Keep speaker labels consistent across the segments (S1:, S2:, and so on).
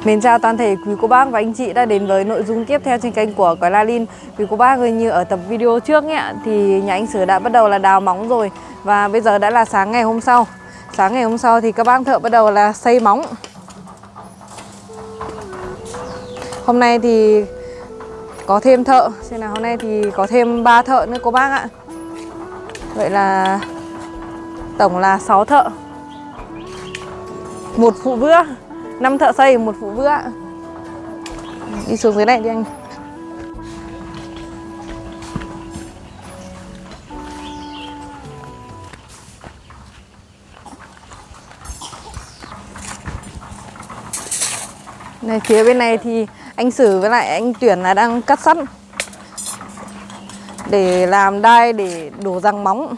S1: Mến chào toàn thể quý cô bác và anh chị đã đến với nội dung tiếp theo trên kênh của Cói La Linh. Quý cô bác ơi, như ở tập video trước nhé, thì nhà anh Sử đã bắt đầu là đào móng rồi. Và bây giờ đã là sáng ngày hôm sau. Sáng ngày hôm sau thì các bác thợ bắt đầu là xây móng. Hôm nay thì có thêm thợ, xem nào, hôm nay thì có thêm 3 thợ nữa cô bác ạ. Vậy là tổng là 6 thợ, 1 phụ vữa, 5 thợ xây, 1 phụ vữa. Đi xuống dưới này đi anh. Này, phía bên này thì anh Sử với lại anh Tuyển là đang cắt sắt để làm đai để đổ răng móng.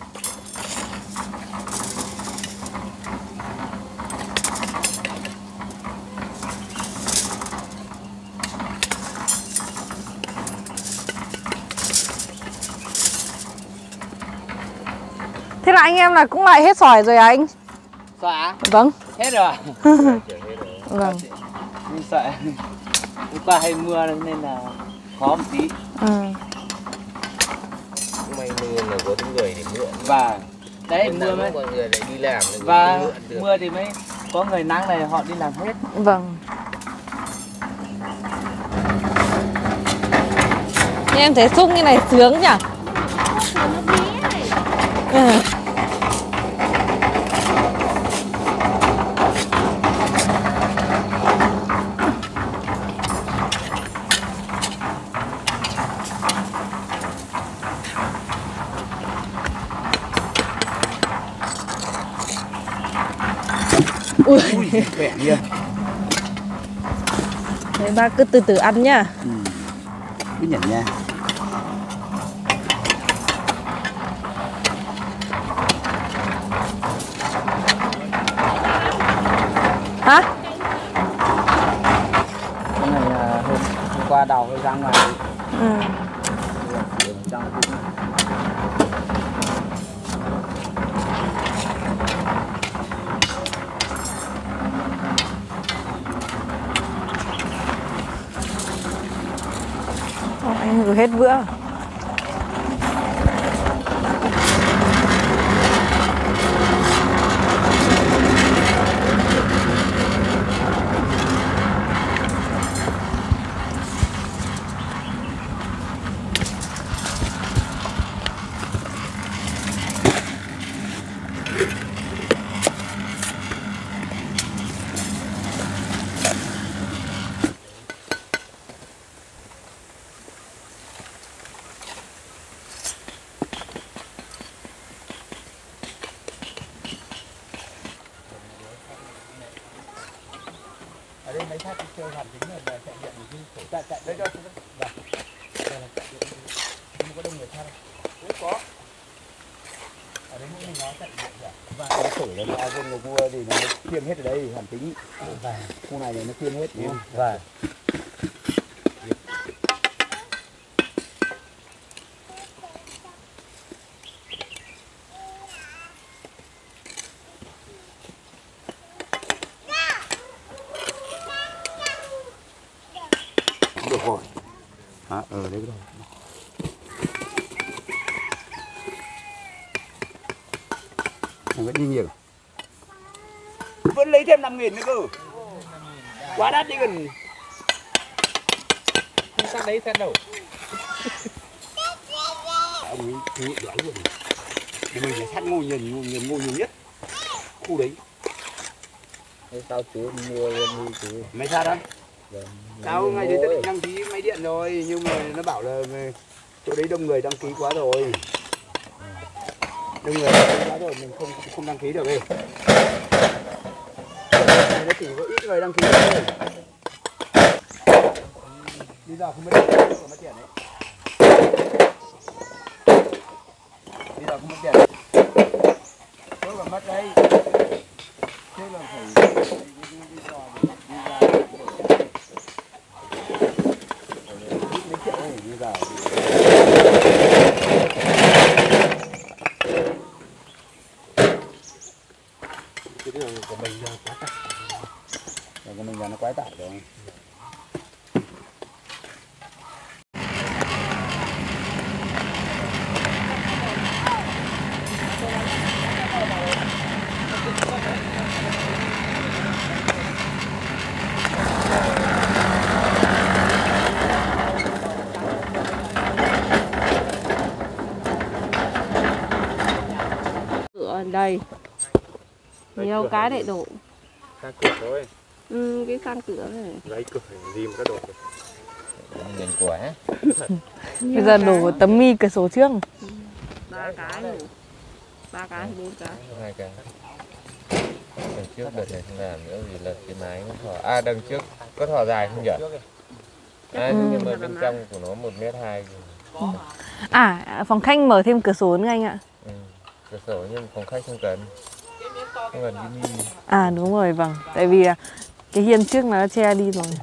S1: Thế là anh em là cũng lại hết sỏi rồi à anh?
S2: Sỏi à?
S1: Vâng.
S2: Hết rồi.
S1: Vâng.
S2: Nhưng sỏi hôm qua hay mưa nên là khó một tí.
S3: May mưa là có người để mượn.
S2: Và đấy mưa mới
S3: mọi người lại đi làm
S2: và mưa thì mới có người nắng này họ đi làm hết.
S1: Vâng. Nhưng em thấy xúc như này sướng nhỉ? Ui,
S2: Khỏe nhiều.
S1: Thế ba cứ từ từ ăn nhá.
S2: Cứ nhẩn nha.
S1: Hả?
S2: Cái này hôm qua đào hơi ra ngoài.
S1: Anh gửi hết bữa.
S2: Ở đây mấy tháp chơi hoàn tính là chạy điện thì chạy đây cho chúng ta. Đây là chạy điện. Không có đông người theo đâu. Không có. Ở đây mình nó chạy điện rồi. Và cái sổ nó ai không người mua thì nó tiêm hết ở đây hoàn tính. Và khu này nó tiêm hết đúng không? Và được rồi. Đấy rồi. Nó vẫn đi nhiều. Vẫn lấy thêm 5.000 nữa cơ. Quá đắt đi gần. Không sang đấy xem đâu. Ông ấy chú đoán rồi. Mình phải sắt ngô nhiều nhất. Khu đấy.
S3: Thế sao chú mua luôn đi chú?
S2: Máy sắt á? Tao ngày đấy tao định đăng ký máy điện rồi, nhưng mà nó bảo là chỗ đấy đông người đăng ký quá rồi. Đông người đăng ký quá rồi, mình không đăng ký được đi. Nó chỉ có ít người đăng ký thôi. Bây giờ không biết có mất tiền đấy. Bây giờ không mất tiền. Tôi còn mất đây. Thế là phải đi dò đi ra. Mấy triệu này như giờ. Cái đường của mình quá tải. Đường của mình là nó quá tải.
S1: Đây. Nhiều cái để đổ.
S2: Sang cửa thôi.
S1: Cái sang cửa này.
S2: Lấy cửa gì mà có đổ được.
S3: Nhìn quá.
S1: Bây giờ đổ tấm mi cửa sổ trước. 3 cái đổ. 3 cái hay 4 cái?
S3: 2 cái. Đằng trước đợt này không làm nữa vì lật cái mái nó thỏ. À đằng trước có thỏ dài không nhỉ? À, nhưng mà bên trong của nó 1m2.
S1: À, phòng khách mở thêm cửa sổ nữa anh ạ.
S3: Cửa sổ nhưng phòng khách không cần. Không cần cái mi.
S1: À đúng rồi, vâng. Tại vì cái hiên trước nó che đi rồi.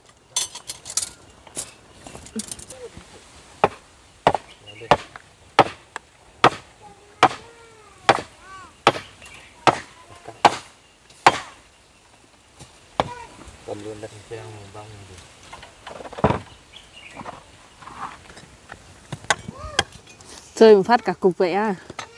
S2: Cầm luôn đặt xe băng gì.
S1: Chơi một phát cả cục vậy à?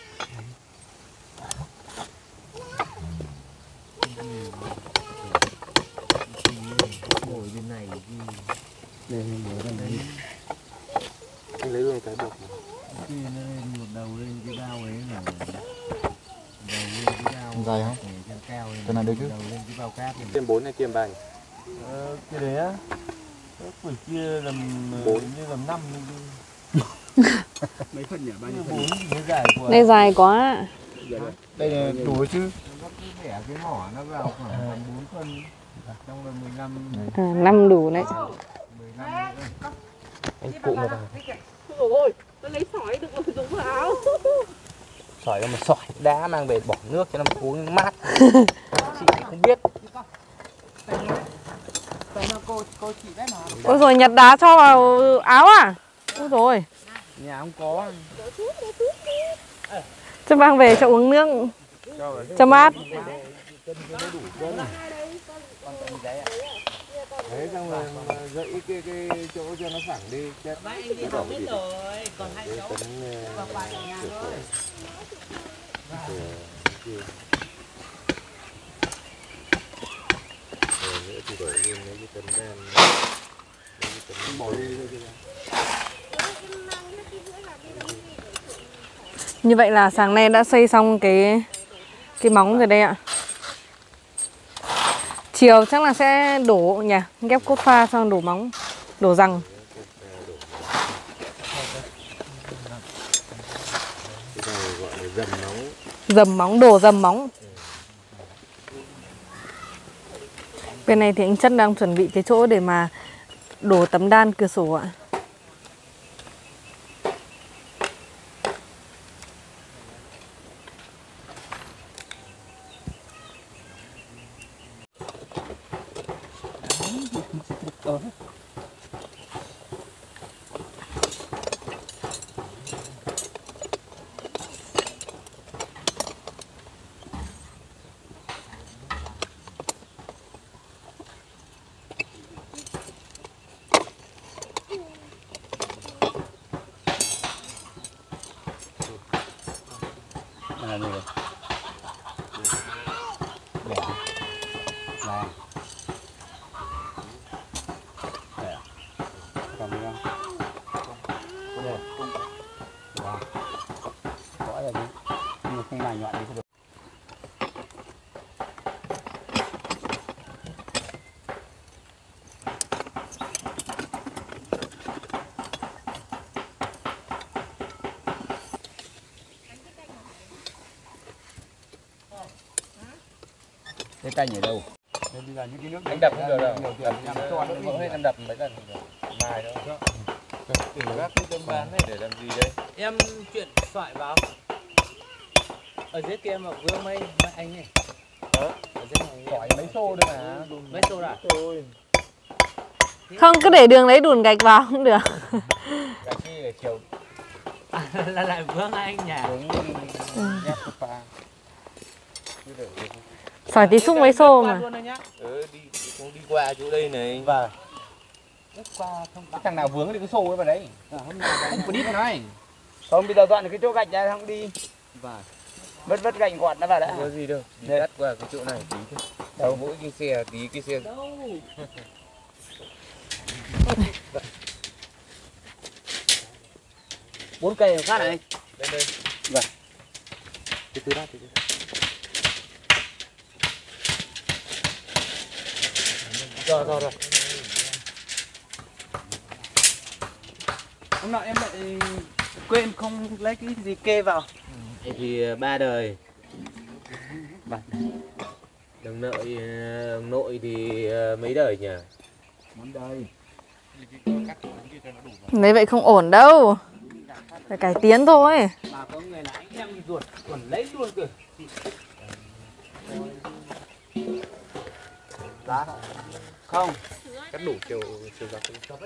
S3: Ngồi bên này
S2: Đây ngồi bên đây. Anh lấy luôn cái bột.
S3: kia nó lên một đầu lên cái bao ấy là đầu lên cái bao
S2: dài không?
S3: Trên cao lên.
S2: Cái này được chứ?
S3: Đầu lên cái bao cát.
S2: Tiêm 4 hay tiêm 3 nhỉ?
S3: Cái đấy á. Cái quỷ kia làm
S2: 4
S3: như làm 5
S2: mấy phân nhỉ? Bao nhiêu
S3: 4 thì mới dài quá.
S1: Đây dài quá.
S2: Đây là đủ chứ?
S3: Nó cứ bẻ cái mỏ nó vào khoảng 4 phân. Trong là 15.
S1: 5 đủ đấy.
S3: 15 nữa.
S2: Anh cụ mà vào.
S1: Ôi, tôi lấy sỏi được rồi dùng vào áo.
S2: Sỏi mà sỏi đá mang về bỏ nước cho nó uống mát. Chị không biết.
S1: Ôi rồi nhặt đá cho vào áo à? Ôi rồi.
S2: Nhà không có.
S1: Cho mang về cho uống nước. Cho mát.
S2: Đấy xong rồi dậy cái chỗ cho nó phẳng đi. Chết.
S4: Mấy anh đi học biết rồi, còn hai cháu vào bài ở nhà thôi.
S3: Nữa thì đổ luôn mấy cái tấm đen.
S2: Bỏ đi thôi.
S1: Như vậy là sáng nay đã xây xong cái móng rồi đây ạ. Chiều chắc là sẽ đổ nhỉ, ghép cốt pha xong đổ móng, đổ rằng.
S3: Cái này gọi là dầm móng.
S1: Dầm móng, đổ dầm móng. Bên này thì anh Chất đang chuẩn bị cái chỗ để mà đổ tấm đan cửa sổ ạ.
S2: Là gì vậy? Bẻ. Là. Bẻ. Còn gì không? Đây. Wow. Có là gì? Nhưng mà không mài nhọn đi không được. Cái canh ở đâu? Bây giờ những cái nước
S3: Anh đập không được đâu.
S2: Đập cho nó
S3: Vỡ hết em đập mấy lần không được. Mai đâu. Các cái tấm bán này để làm gì đây?
S4: Em chuyển xoại vào. Ở dưới kia mà vừa mấy anh này. Ở dưới này
S2: Khỏi mấy xô đây mà.
S4: mấy xô đã.
S1: Không, cứ để đường lấy đùn gạch vào cũng được.
S3: Cái kia để chiều
S4: Là lại vướng anh nhỉ.
S2: Ghép pha.
S1: Sỏi tí xúc mấy xô mà.
S3: đi cũng đi qua chỗ đây này.
S2: Và cái thằng nào vướng thì cái xô ấy vào đấy. Anh có đít nói. Không bây giờ dọn được cái chỗ gạch ra không đi.
S3: Và
S2: Vất gạch gọt nó vào đã.
S3: không có gì đâu. Đi cắt qua cái chỗ này tí thôi. Đầu mỗi cái xe tí cái xe.
S4: Bốn cây khác này.
S3: Đây đây.
S2: Vâng. Từ từ đó.
S4: Rồi. Hôm nọ em lại quên không lấy cái gì kê vào.
S3: Thì 3 đời. Đường nội thì mấy đời nhỉ?
S2: Món đây.
S1: Lấy vậy không ổn đâu. Phải cải tiến thôi.
S4: Mà có người là anh em ruột còn lấy luôn kìa. Giá không?
S3: Cắt đủ chiều dọc.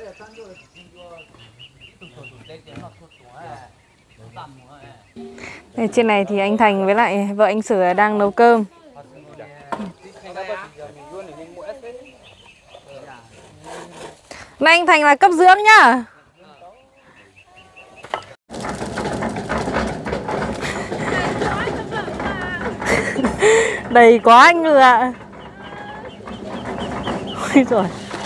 S1: Trên này thì anh Thành với lại vợ anh Sử đang nấu cơm. Này anh Thành là cấp dưỡng nhá. Đầy quá anh người ạ. Ôi giời.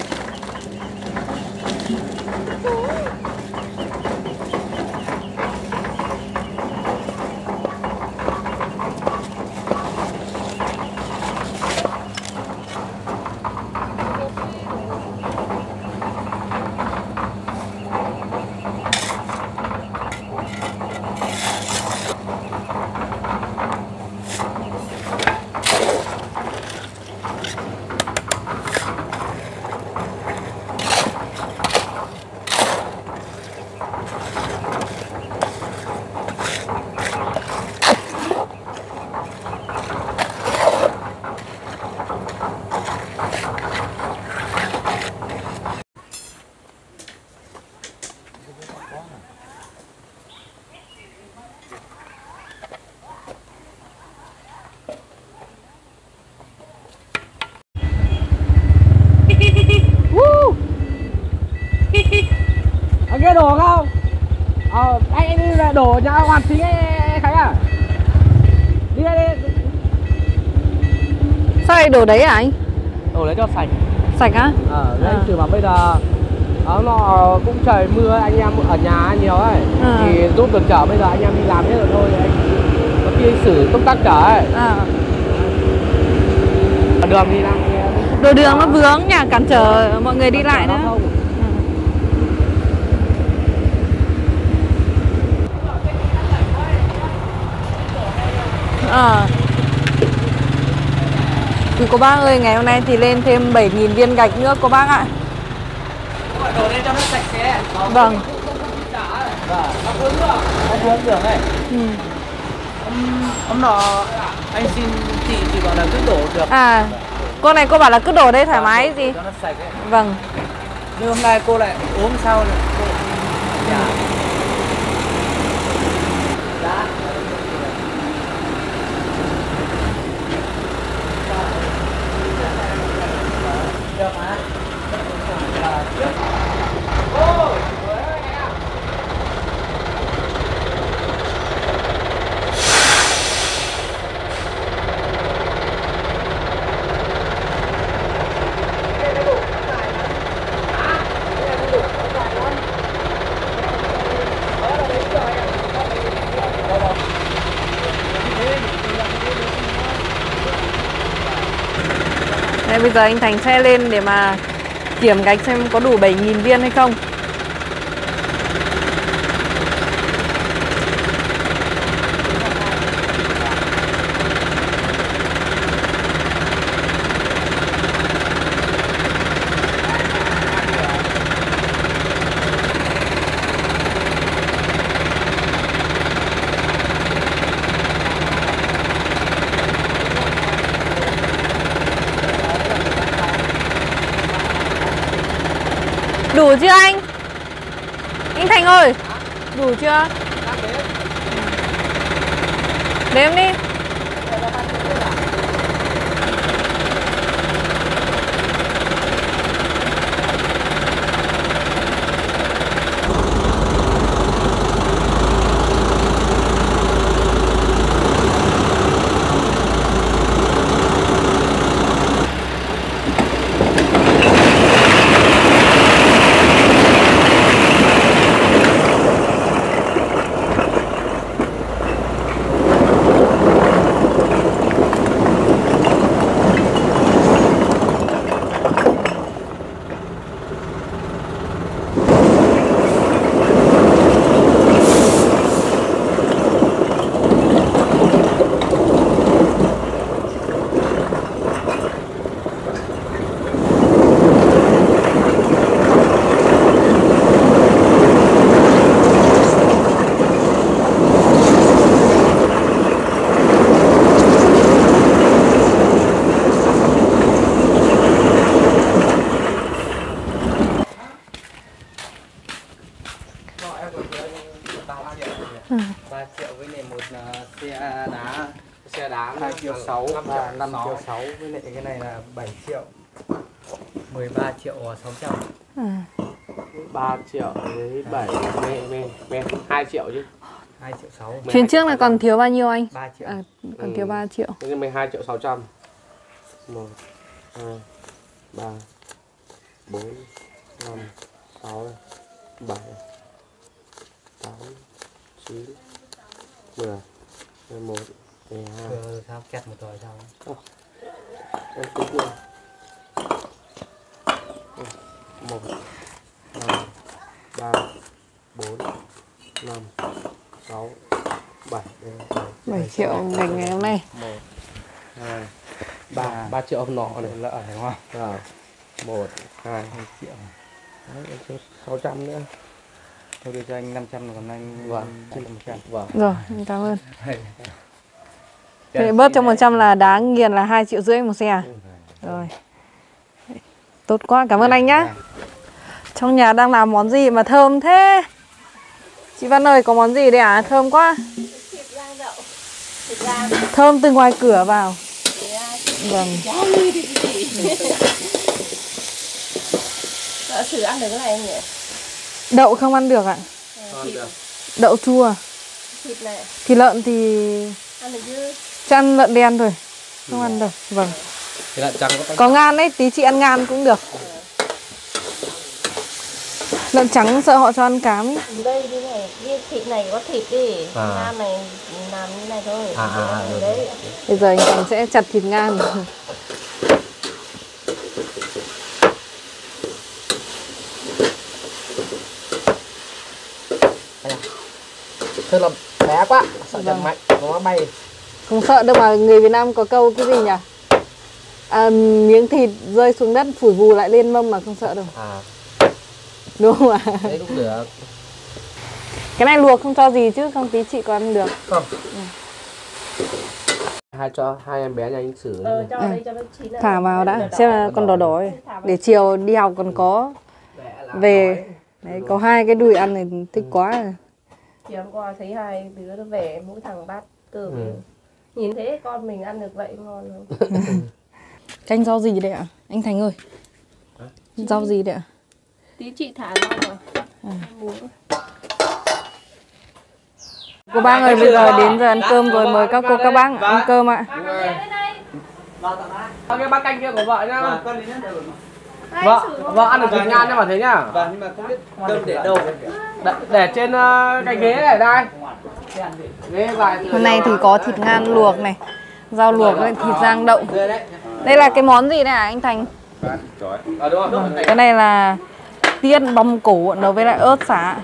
S2: Nghe đổ không? Anh đi là đổ nhà Hoàn Chính ấy Khánh à? Đi đây đi.
S1: Sao lại đổ đấy hả anh?
S2: Đổ lấy cho sạch.
S1: Sạch á?
S2: Đấy từ mà bây giờ nó cũng trời mưa, anh em ở nhà nhiều ấy thì giúp được chở, bây giờ anh em đi làm hết rồi thôi, anh có khi anh xử công tác chở ấy. Đường đi làm
S1: Đồ đường nó vướng nhỉ, cản trở mọi người đi lại nữa. Thì cô bác ơi, ngày hôm nay thì lên thêm 7.000 viên gạch nữa cô bác ạ.
S4: Đổ lên cho nó sạch sẽ.
S1: Vâng.
S4: Nó vướng nữa. Nó vướng đường ấy. Hôm nọ anh xin chị bảo là cứ đổ được.
S1: Cô này cô bảo là cứ đổ đây thoải mái gì.
S4: Cho nó sạch ấy.
S1: Vâng.
S4: Nhưng hôm nay cô lại ốm sau rồi.
S1: Đây, bây giờ anh Thành sẽ lên để mà kiểm gạch xem có đủ 7.000 viên hay không. Đủ chưa anh? Anh Thành ơi, đủ chưa? Đếm đi.
S4: em còn thiếu 3 triệu. 3 triệu với lại một xe đá
S2: 2 triệu 6 và 5 triệu 6 với lại cái này là 7 triệu.
S4: 13 triệu 600.
S2: 3 triệu với 7 về 2 triệu chứ.
S4: 2 triệu 6.
S1: Chuyến trước là còn thiếu bao nhiêu anh?
S4: 3 triệu.
S1: À, còn thiếu 3 triệu.
S2: Thế 12 triệu 600. 1 2 3 4 5 6 7 8 9 10 11 12.
S4: Sao kẹt một rồi sao?
S2: Em tính luôn. 1 2 3 4 5 6 7
S1: 7 triệu ngành ngày hôm nay.
S2: 1 2 3 triệu hôm nọ này lỡ đúng không? Rồi. 1 2 triệu. Đấy, em cho 600 nữa. Thôi đưa cho anh 500 rồi còn anh vâng 100. Vâng.
S1: Rồi, em cảm ơn. Thế bớt cho 100 là đá nghiền là 2,5 triệu một xe à? Rồi. Tốt quá, cảm ơn anh nhá. Trong nhà đang làm món gì mà thơm thế? Chị Văn ơi, có món gì đây à? Thơm quá. Thơm từ ngoài cửa vào. Vâng.
S5: Thử ăn được cái này không nhỉ?
S1: Đậu không ăn được ạ? Đậu chua.
S5: Thịt này.
S1: Thịt lợn thì
S5: Ăn được chứ?
S1: cho ăn lợn đen thôi. Không ăn được. Vâng.
S2: Thì lợn trắng
S1: Có ngan đấy, tí chị ăn ngan cũng được. Lợn trắng sợ họ cho ăn cám ấy.
S5: Đây đi này, cái thịt này có thịt đi. Ngan này làm như này thôi. Đấy.
S1: Bây giờ anh Thành sẽ chặt thịt ngan.
S2: Tức là bé quá, sợ chặt mạnh, nó bay.
S1: Không sợ đâu mà người Việt Nam có câu cái gì nhỉ? À, miếng thịt rơi xuống đất phủi vù lại lên mâm mà không sợ đâu.
S2: À,
S1: Đúng không ạ?
S2: đấy cũng được.
S1: Cái này luộc không cho gì chứ, không tí chị có ăn được.
S2: Không. Cho hai em bé nhà anh xử.
S5: Cho đây cho nó chín.
S1: Thả vào đã, xem là con đỏ đỏ ấy. Để chiều đi học còn có về. Đấy, có hai cái đùi ăn thì thích quá rồi.
S5: Chiều hôm qua thấy hai đứa nó về mỗi thằng bát cơm. Nhìn thấy con mình ăn được vậy ngon không?
S1: Canh rau gì đấy ạ? Anh Thành ơi. Rau gì đấy ạ?
S5: Tí chị thả rau vào.
S1: Cô bác ơi, bây giờ đến giờ ăn cơm rồi, mời các cô các bác ăn cơm ạ.
S2: Cái bát canh kia của vợ nhá. Vợ ăn được thịt ngan nhá mà thế nhá.
S4: Vâng, nhưng mà không biết cơm để đâu.
S2: Để trên cái ghế này đây. Ghế vài.
S1: Hôm nay thì có thịt ngan luộc này, rau luộc với thịt rang đậu. Đây là cái món gì này hả anh Thành? Cái này là tiết băm củ nấu với lại ớt xả.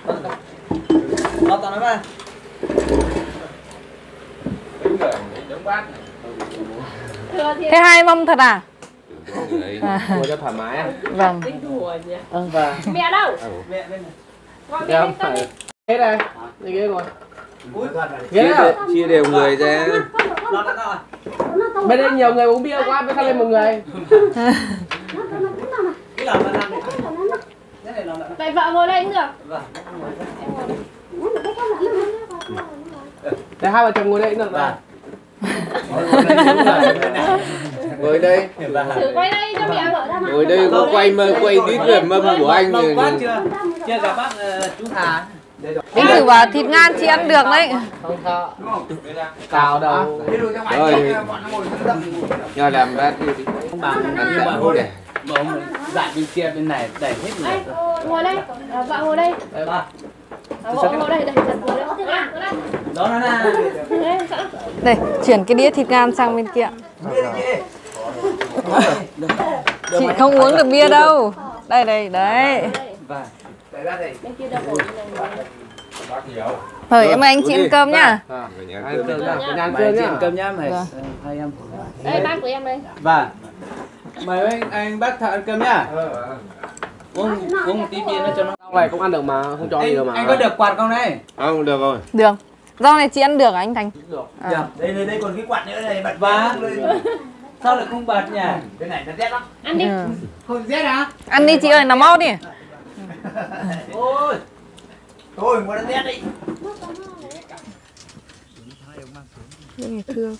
S1: Thế hai mâm thật à?
S2: Ngồi cho thoải mái.
S1: Vâng.
S5: Mẹ đâu?
S4: Mẹ bên này.
S5: Con mẹ bên con đi.
S2: Ghế đây. Đây ghế ngồi. Ghế nào?
S3: Chia đều người ra.
S2: Bên đây nhiều người uống bia quá, bên khác lên một người.
S5: Vậy vợ ngồi đây cũng được.
S2: Để hai vợ chồng ngồi đây cũng được rồi.
S3: Ngồi đây.
S5: Thử quay đây cho mẹ vợ ra mặt.
S3: Ngồi đây có quay đít về mâm của anh
S4: Lâu
S3: rồi.
S4: quá chưa? Chưa gặp bác chú Hà.
S1: Anh thử bảo thịt ngan chị ăn được đấy.
S2: Không sợ. Cào đầu.
S3: Rồi, nhờ làm bát đi.
S4: Ông bà mà ông dạy bên kia bên này đẩy hết người.
S5: Đây, ngồi đây. Vợ ngồi đây.
S4: Đây ba.
S5: Vợ ngồi đây, đây, ngồi đây.
S4: Đó nó là.
S1: Đây, chuyển cái đĩa thịt ngan sang bên kia. Chị không uống được bia đâu. Đây, đây, đấy.
S4: Và
S5: Bên kia đâu
S1: Rồi, em mời anh chị ăn cơm nhá.
S2: Ăn cơm nhá.
S4: ăn cơm nhá. Cơm nhá mày.
S1: Vâng.
S4: Hai em.
S5: Đây, bác của em đây.
S4: Và mời anh bác thợ ăn cơm nhá. Uống một tí bia nữa cho nó.
S2: Rau này cũng ăn được mà, không cho gì đâu mà.
S4: Anh có được quạt không đấy?
S3: Không được rồi.
S1: Được. Rau này chị ăn được à anh Thành?
S4: Dạ.
S6: Đây còn cái quạt nữa này bật
S4: Và sao lại không bật nhỉ?
S6: cái này nó rét lắm.
S5: Ăn đi.
S6: Không rét hả?
S1: Ăn đi chị ơi, nằm mau đi.
S4: Ôi.
S6: Thôi mua đèn đét đi.
S1: Những ngày thưa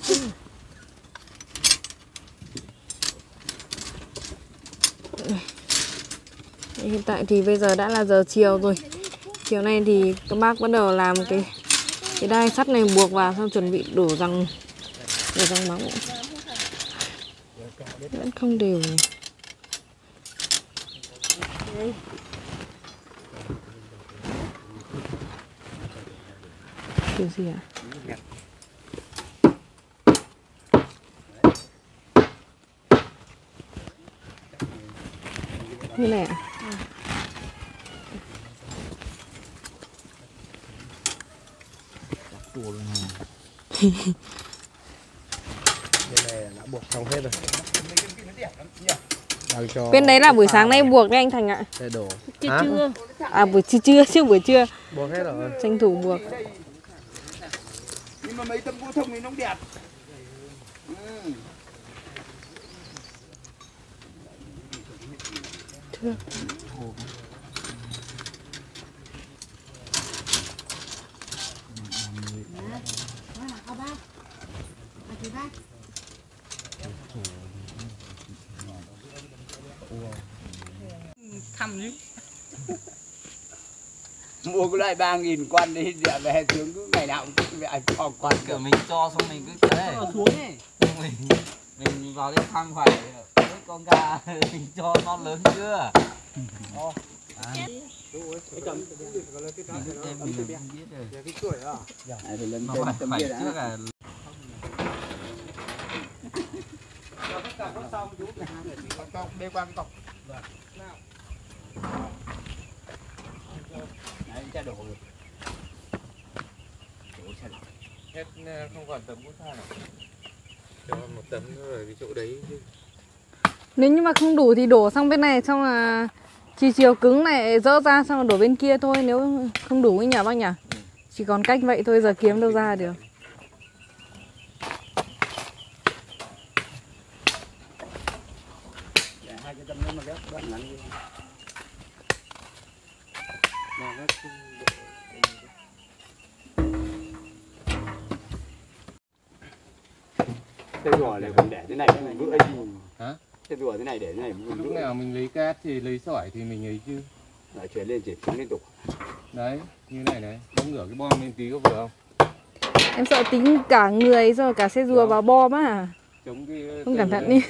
S1: hiện tại thì bây giờ đã là giờ chiều rồi. Chiều nay thì các bác bắt đầu làm cái đai sắt này buộc vào, xong chuẩn bị đổ răng móng. Vẫn không đều này. Kiểu gì ạ? Như này ạ?
S2: Bên này đã buộc xong hết rồi. Đang cho
S1: Bên đấy là buổi sáng nay buộc đấy anh Thành ạ.
S2: để đổ.
S5: Chưa.
S1: À buổi trưa chứ buổi trưa.
S2: Buộc hết rồi.
S1: Tranh thủ buộc.
S6: Nhưng mà mấy tấm gỗ thông này nó đẹp.
S1: Thưa.
S4: Thăm chứ.
S6: Mua cái loại 3.000 quan đi để về xuống cứ ngày nào cũng về phòng
S4: Còn kiểu mình cho xong mình cứ thế xuống ấy. Mình vào cái thang phải với con gà mình cho nó lớn chưa. Mình biết rồi.
S6: lên
S4: Nó
S6: trên
S4: phải
S6: tấm
S4: phải
S6: kia
S4: trước
S6: đã.
S4: là
S6: Bê qua cái cọc. Đấy, cha đổ rồi.
S3: Hết không còn tấm gỗ than nào. Cho một tấm nữa ở cái chỗ đấy chứ.
S1: Nếu như mà không đủ thì đổ sang bên này, xong là chiều cứng này dỡ ra xong rồi đổ bên kia thôi, nếu không đủ ấy nhỉ bác nhỉ? Chỉ còn cách vậy thôi, giờ kiếm đâu ra được.
S6: Hai cái tấm nữa mà ghép đoạn ngắn đi.
S2: Cái rùa này còn để thế này mình vữa gì?
S3: Hả?
S2: Cái rùa thế này để thế này mình
S3: Lúc nào mình lấy cát thì lấy sỏi thì mình ấy chứ.
S2: lại chuyển lên chỉ phóng liên tục.
S3: Đấy, như này này, không ngửa cái bom lên tí có vừa không?
S1: Em sợ tính cả người rồi cả xe rùa vào bom á.
S3: Chống cái
S1: Không cẩn thận đi.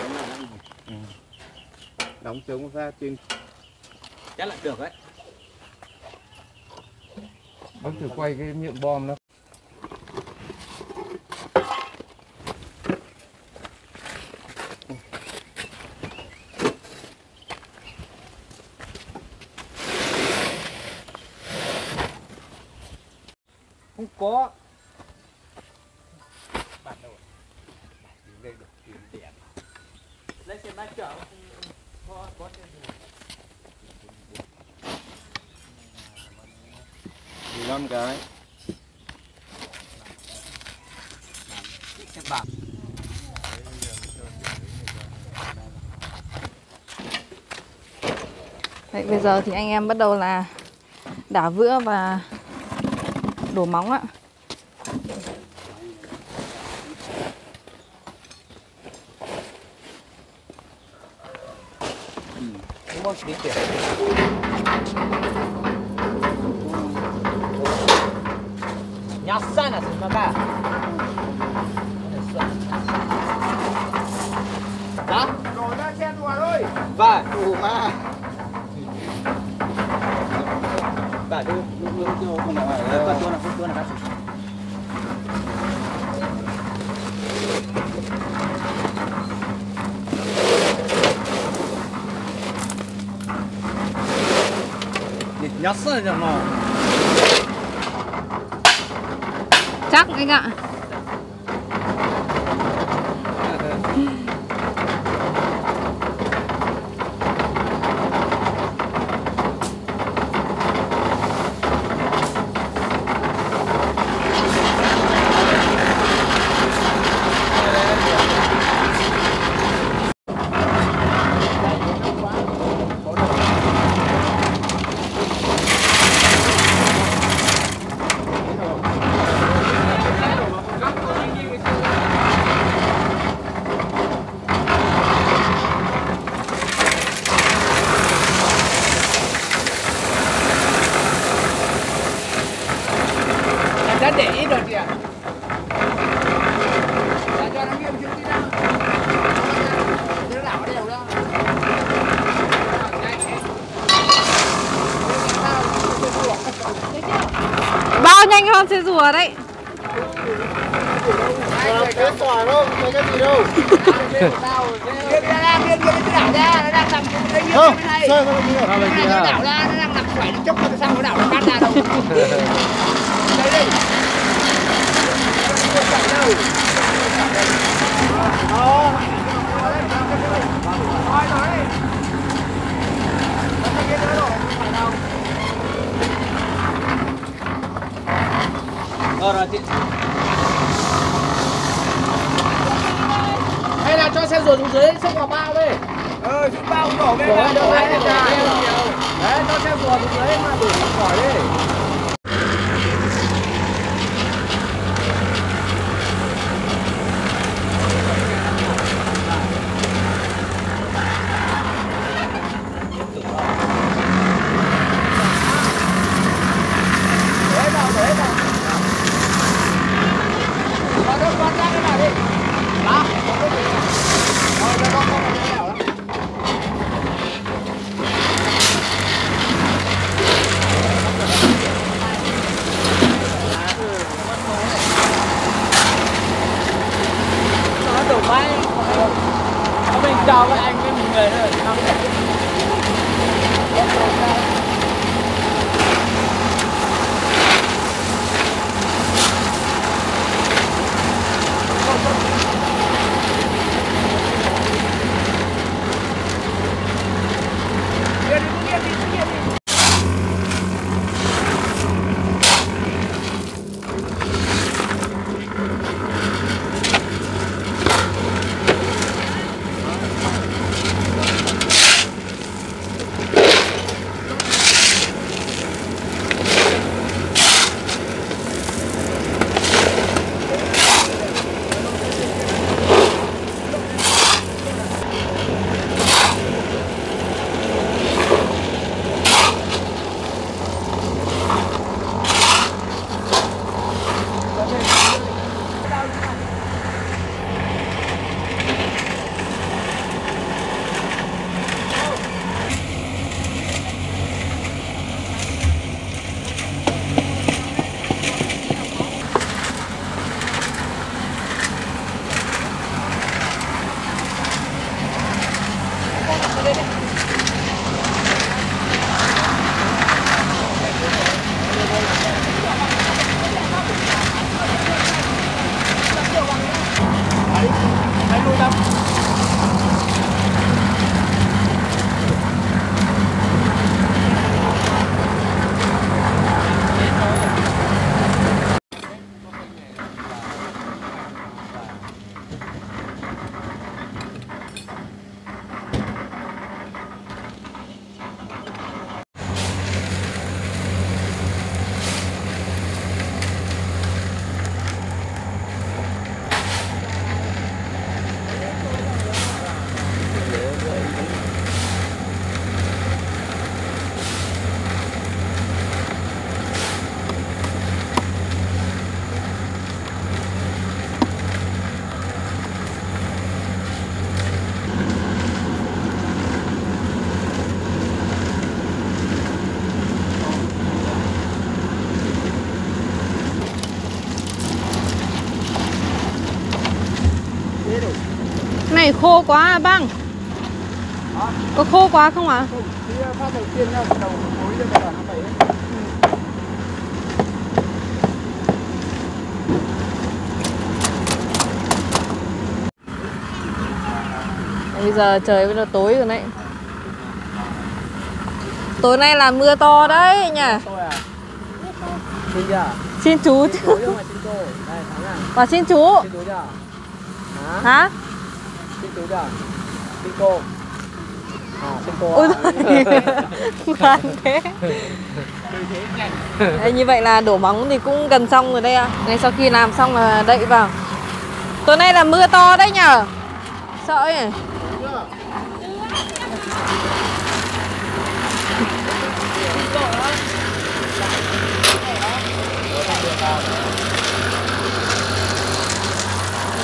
S3: Đóng chống ra trên.
S6: Chắc là được đấy.
S3: Bác thử quay cái miệng bom nó.
S6: Không có. Lấy xe máy chở. Có xe gì?
S3: 15 cái.
S6: Xe bạc.
S1: Đấy, bây giờ thì anh em bắt đầu là đảo vữa và đổ móng ạ.
S6: Một tí tiền. Nyasana sebenarnya. Đó. Rồi ra xe đùa thôi. Vâng. Đủ mà. Bà đưa cho con nào. Con nào. Nyasana mà.
S1: Chắc anh ạ.
S6: để ít rồi chị ạ. Để cho nó nghiêm chút tí nào. Nó đảo đều đó.
S1: Bao nhanh hơn xe rùa đấy.
S2: Cái xoài đâu, có cái gì đâu. Không, sao không biết.
S6: Nó đảo ra, nó đang nằm xoài, nó chốc nó sang nó đảo nó cắt ra đâu. Đây đây.
S4: Rồi chị.
S6: Hay là cho xe ruột xuống dưới xông vào bao đi. Xuống bao đổ lên là đổ lên là đấy, cho xe ruột xuống dưới mà đổ khỏi đi.
S4: Mình chào các anh với mình người thôi.
S1: Này khô quá à băng. Có khô quá không ạ?
S2: Phát đầu tiên nha, đầu mối lên là nó phải.
S1: Bây giờ trời bây giờ tối rồi đấy. Tối nay là mưa to đấy nhỉ.
S6: Xin chưa?
S1: Xin chú chứ.
S6: Tối không phải xin cô. Đây, thắng nào.
S1: Và xin chú.
S6: Xin chú chưa?
S1: Hả?
S6: Xin chú chưa? Xin cô. Xin cô.
S1: Ôi khoan thế. Đấy, như vậy là đổ móng thì cũng gần xong rồi đây ạ. Này sau khi làm xong là đậy vào. Tối nay là mưa to đấy nhở. Sợ ấy.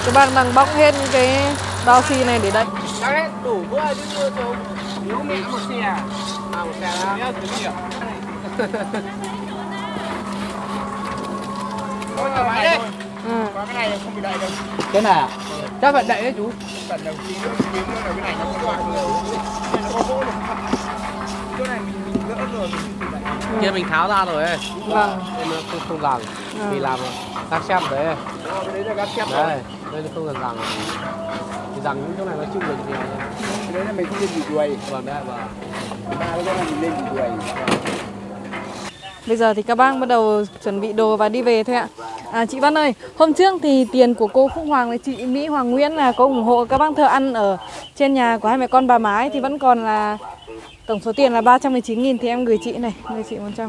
S1: Các bác đang bóc hết cái bao xi này để đây.
S6: Đấy, đủ bữa chứ chưa trống. Nếu mẹ một xe à? À một xe đó. Nhớ thứ nhiều. Thôi thoải mái đi.
S2: Có cái này không bị đậy đâu.
S6: Cái này à? Chắc phải đậy đấy chú.
S2: Tận đầu tí nữa là cái này nó không loạn được. Nó có gỗ được. Chỗ này mình gỡ rồi mình tự đậy.
S6: Kia mình tháo ra rồi ấy.
S1: Vâng.
S6: Nên nó không làm. Vì làm gác xếp đấy.
S2: Cái đấy là gác xếp
S6: Đây, đây nó không cần rằng. Thì rằng những chỗ này nó chịu được nhiều.
S2: Cái đấy là mình không lên bị đuôi.
S6: Vâng đấy, vâng.
S2: Ba cái đó là mình lên bị đuôi.
S1: Bây giờ thì các bác bắt đầu chuẩn bị đồ và đi về thôi ạ. À, chị Văn ơi, hôm trước thì tiền của cô Phúc Hoàng với chị Mỹ Hoàng Nguyễn là có ủng hộ các bác thợ ăn ở trên nhà của hai mẹ con bà Mái thì vẫn còn là tổng số tiền là 319.000 thì em gửi chị này, gửi chị 100.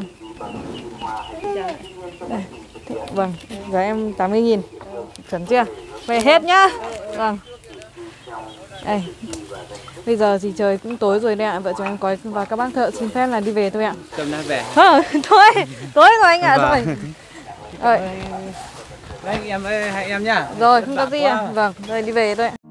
S1: Đây. Vâng, gửi em 80.000. Chuẩn chưa? Về hết nhá. Vâng. Đây. Bây giờ thì trời cũng tối rồi đấy ạ. Vợ chồng em có và các bác thợ xin phép là đi về thôi ạ.
S6: Tầm nay về.
S1: Thôi, tối rồi anh ạ, thôi. Rồi.
S6: Đấy, em ơi, hai em nhá.
S1: Rồi, không có gì ạ. Vâng, rồi đi về thôi ạ.